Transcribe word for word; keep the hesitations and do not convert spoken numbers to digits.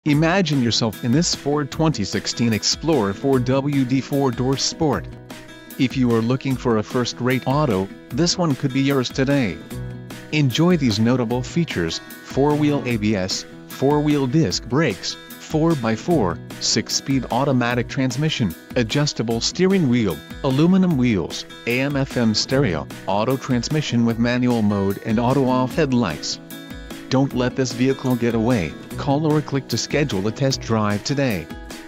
Imagine yourself in this Ford twenty sixteen Explorer four W D four door Sport. If you are looking for a first-rate auto, this one could be yours today. Enjoy these notable features: four-wheel A B S, four-wheel disc brakes, four by four, six-speed automatic transmission, adjustable steering wheel, aluminum wheels, A M F M stereo, auto transmission with manual mode and auto-off headlights. Don't let this vehicle get away. Call or click to schedule a test drive today.